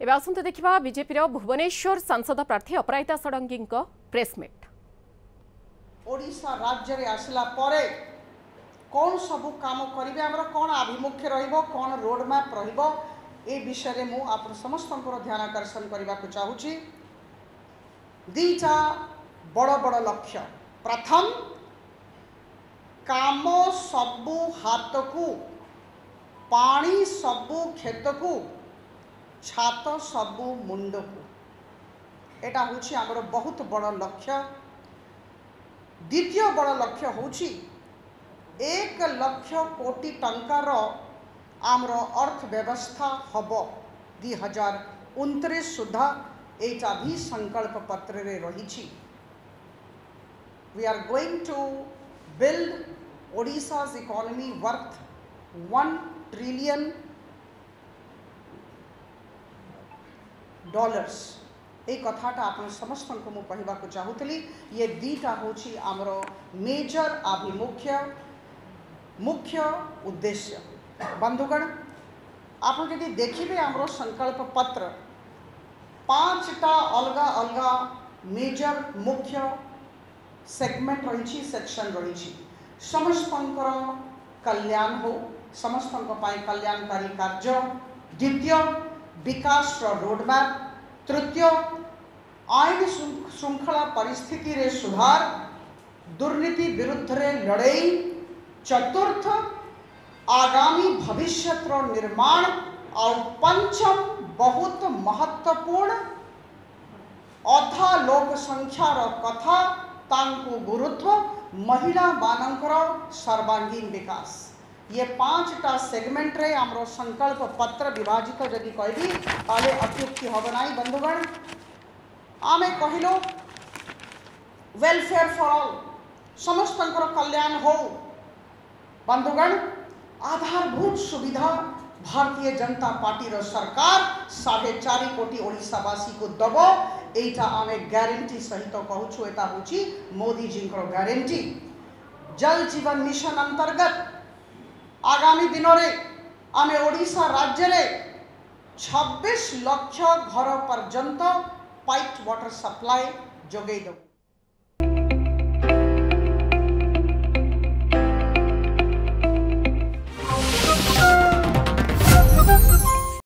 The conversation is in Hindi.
एवं आसंते देखिबा बीजेपी भुवनेश्वर सांसद प्रार्थी अपराजिता षडंगी प्रेसमिट। ओडिशा राज्य रे आसला परे कौन सबू काम करेंगे आमर कौन आभिमुख्य रहिबो कौन रोड मैप रहिबो ए विषय रे मु आप समस्त ध्यान आकर्षण करने को चाहूँगी। दीटा बड़ बड़ लक्ष्य, प्रथम काम सबू हाथ को, पानी सबू खेत को, छात सबू मुंड को, एटा होछि आमर बहुत बड़ लक्ष्य। द्वितीय बड़ लक्ष्य होछि 1 लाख कोटी टंकार आमर अर्थव्यवस्था हब 2029 सुधा, एटा भी संकल्प पत्र रे रही। We are going to build Odisha's economy worth $1 trillion। एक कथाटा आप समस्त को मुझे कहवाक चाहूली। ये दीटा होची आमर मेजर आभिमुख्य मुख्य उद्देश्य। बंधुगण आप जदि देखिए आमर संकल्प पत्र 5टा अलगा अलगा मेजर मुख्य सेगमेंट रही, सेक्शन रही। समस्त कल्याण हो, समस्त कल्याणकारी कार्य। द्वितीय विकास रोडमैप। तृतीय आईन श्रृंखला परिस्थिति रे सुधार, दुर्नीति विरुद्ध रे लड़ाई। चतुर्थ आगामी भविष्य निर्माण। और पंचम बहुत महत्वपूर्ण अधा लोक संख्यार कथा तांकु गुरुत्व, महिला मानकर सर्वांगीण विकास। ये 5टा सेगमेंट रे आमरो संकल्प पत्र विभाजित जदि कहबी ताले अत्युक्ति हब नाई। बंधुगण आमे कहिलो वेलफेयर फॉर ऑल, समस्त कल्याण हो। बंधुगण आधारभूत सुविधा भारतीय जनता पार्टी रो सरकार 4.5 कोटी ओडिशावासी को दबो, एटा आमे गारंटी सहित कहूछु। एटा होची मोदी जी को गारंटी। जल जीवन मिशन अंतर्गत आगामी दिन में आमे ओडिशा राज्य रे 26 लाख घर पर्यंत पाइप वाटर सप्लाई जोगई देबु।